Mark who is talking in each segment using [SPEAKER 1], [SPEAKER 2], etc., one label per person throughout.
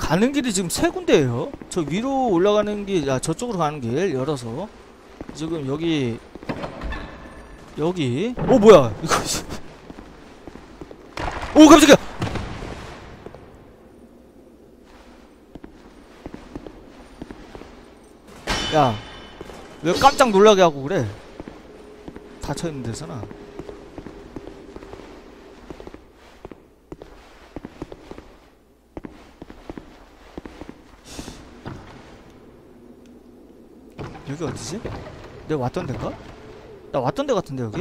[SPEAKER 1] 가는 길이 지금 세 군데예요. 저 위로 올라가는 길, 아 저쪽으로 가는 길 열어서 지금 여기 뭐야 이거. 오 깜짝이야. 야 왜 깜짝 놀라게 하고 그래. 닫혀있는 데서나. 여기 어디지? 내가 왔던 데인가? 나 왔던 데 같은데 여기?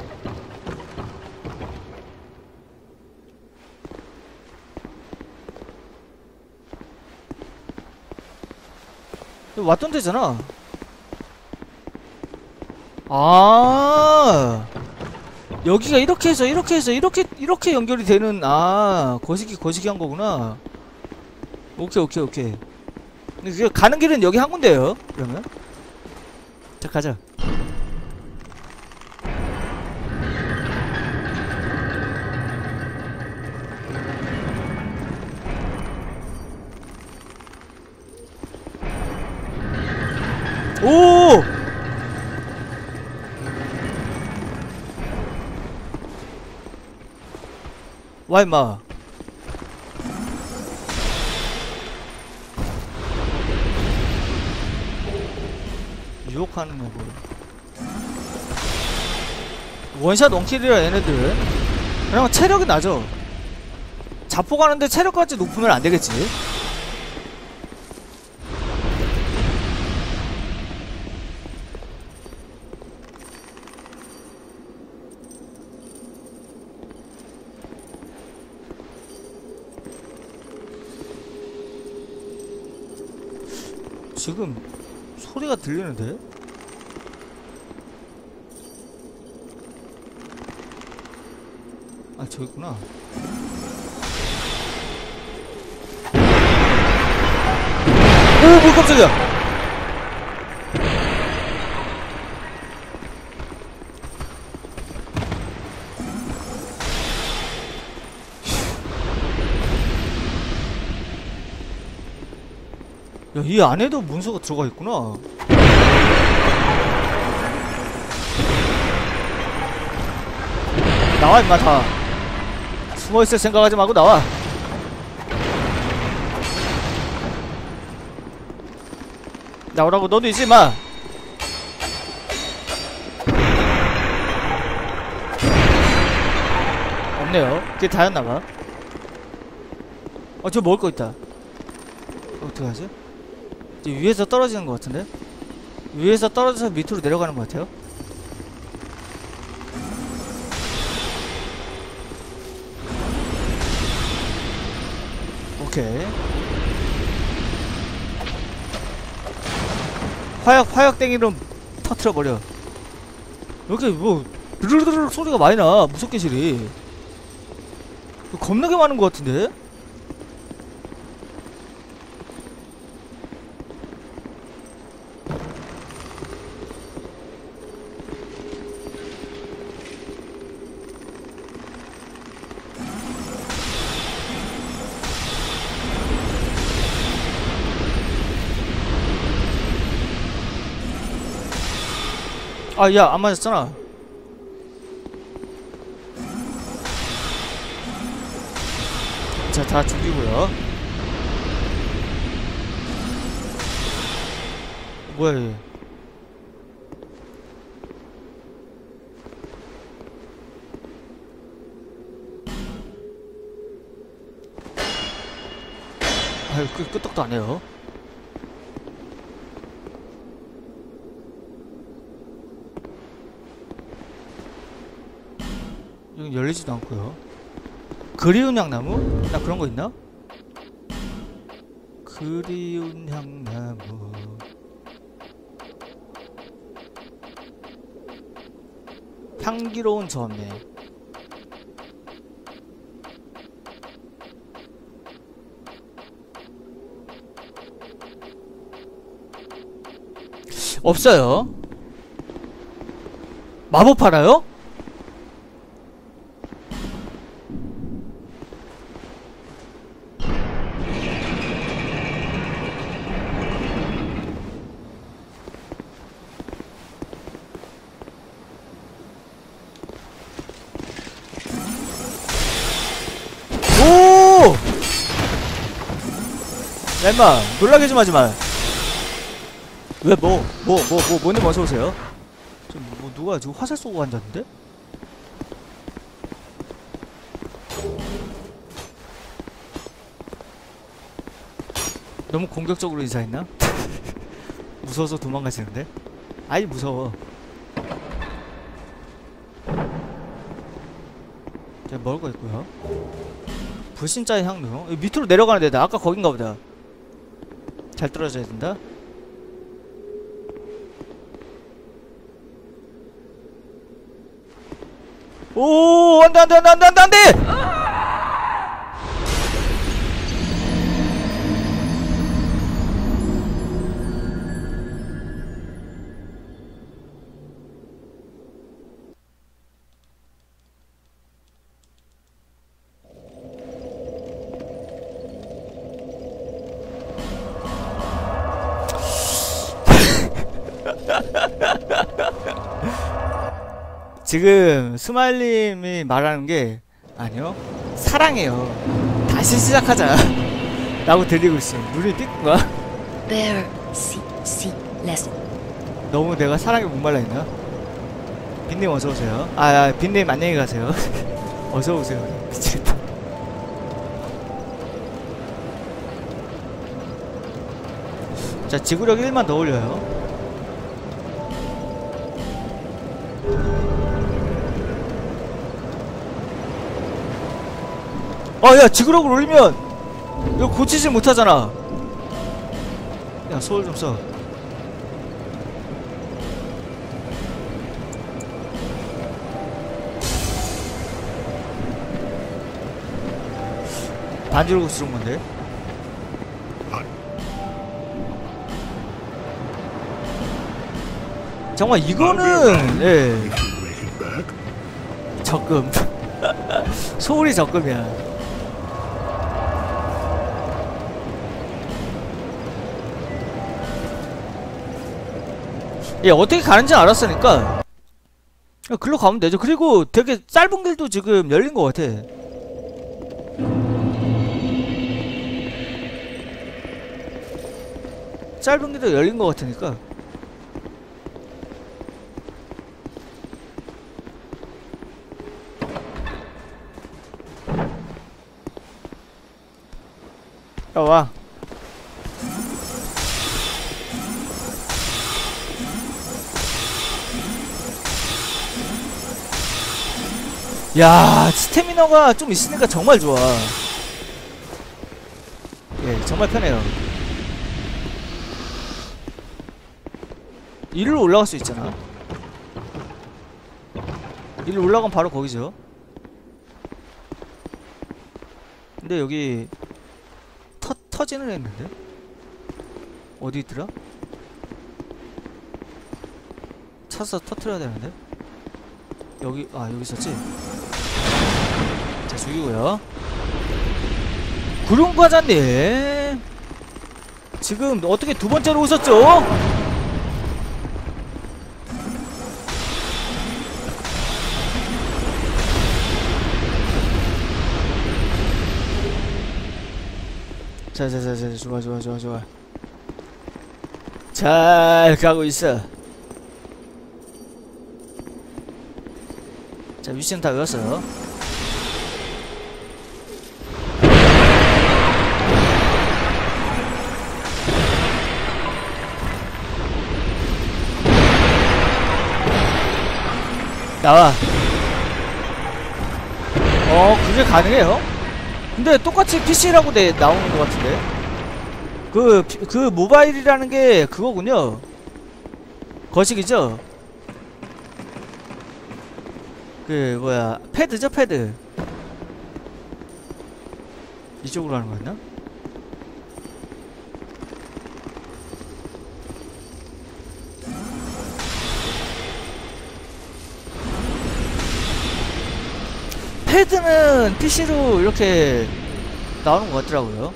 [SPEAKER 1] 여기 왔던 데잖아. 아 여기가 이렇게 해서 이렇게 연결이 되는. 아 거시기 한 거구나. 오케이. 근데 그 가는 길은 여기 한 군데예요. 그러면 자 가자. 오! 와 임마. 유혹하는 거 뭐. 원샷 원킬이라 얘네들. 그냥 체력이 나죠. 자포 가는데 체력까지 높으면 안 되겠지. 지금 소리가 들리는데? 아 저기 있구나. 오 뭐 깜짝이야. 야, 이 안에도 문서가 들어가 있구나. 나와 임마 다. 숨어있을 생각하지 말고 나와. 나오라고. 너도 있지 마. 없네요. 그게 다였나봐. 저 먹을 거 있다. 어떡하지? 이제 위에서 떨어지는 것 같은데? 위에서 떨어져서 밑으로 내려가는 것 같아요. 오케이. 화약땡이로 터트려버려. 여기 뭐 드르르르 소리가 많이 나. 무섭게 실이 겁나게 많은 것 같은데? 아, 야, 안 맞았잖아. 자, 다 죽이고요. 뭐야, 얘. 아유, 끄떡도 안 해요. 여기 열리지도 않고요. 그리운 향나무? 나 그런 거 있나? 그리운 향나무. 향기로운 점에. 없어요. 마법 팔아요? 야 임마 놀라게 좀 하지마. 왜 뭐님 어서오세요. 뭐 누가 지금 화살 쏘고 앉았는데? 너무 공격적으로 인사했나? 무서워서 도망가시는데? 아이 무서워. 자, 먹을 거 있고요. 불신자의 향로. 밑으로 내려가는 데다. 아까 거긴가 보다. 잘 떨어져야 된다. 오, 안돼 안돼 안돼 안돼 안돼 안돼! 지금 스마일님이 말하는 게 아니요 사랑해요 다시 시작하자 라고 들리고 있어. 눈이 삐꾼가? 너무 내가 사랑에 목말라 있나? 빈님 어서오세요. 빈님 안녕히 가세요. 어서오세요. 미치겠다. 자 지구력 1만 더 올려요. 야 지구력을 올리면 이거 고치질 못하잖아. 야 소울 좀 써. 반지로 쓰는 건데. 정말 이거는 예 적금. 소울이 적금이야. 예, 어떻게 가는지 알았으니까 글로 가면 되죠. 그리고 되게 짧은 길도 지금 열린 것 같아. 짧은 길도 열린 것 같으니까. 야, 와. 야, 스태미너가 좀 있으니까 정말 좋아. 예, 정말 편해요. 이리로 올라갈 수 있잖아. 이리로 올라가면 바로 거기죠. 근데 여기 터지는 애 있는데? 어디 있더라? 찾아서 터트려야 되는데? 여기 여기 있었지? 자 죽이고요. 구룡과자님 지금 어떻게 두 번째로 오셨죠? 자 좋아 잘 가고 있어. 자 위치는 다 외웠어요. 나와. 그게 가능해요? 근데 똑같이 PC라고 나오는 것 같은데? 그 모바일이라는 게 그거군요. 거식이죠? 그 뭐야 패드죠 패드. 이쪽으로 하는 거였나? 패드는 PC로 이렇게 나오는 것 같더라고요.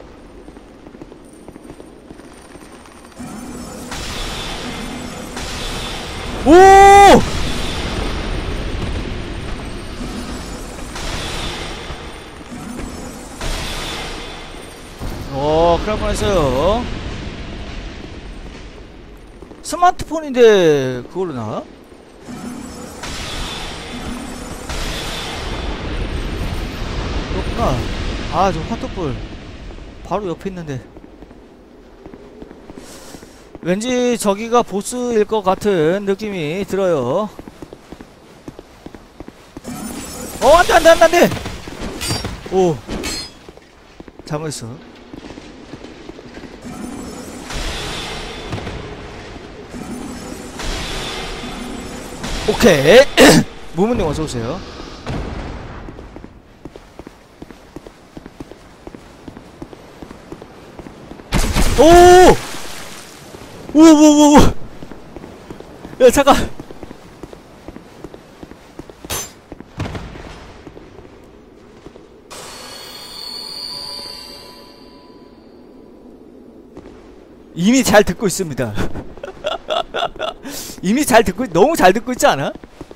[SPEAKER 1] 오! 그런 했어요. 스마트폰인데 그걸로 나와? 그렇구나. 아, 저 화투불 바로 옆에 있는데. 왠지 저기가 보스일 것 같은 느낌이 들어요. 안돼 안돼 안돼 안돼. 오, 잘못했어. 오케이. 무문님 어서오세요. 오! 오오오오! 야, 잠깐! 이미 잘 듣고 있습니다. 이미 잘 듣고, 너무 잘 듣고 있지 않아?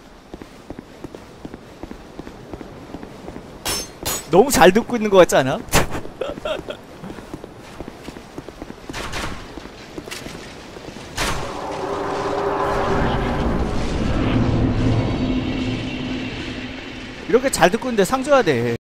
[SPEAKER 1] 너무 잘 듣고 있는 것 같지 않아? 이렇게 잘 듣고 있는데 상 줘야 돼.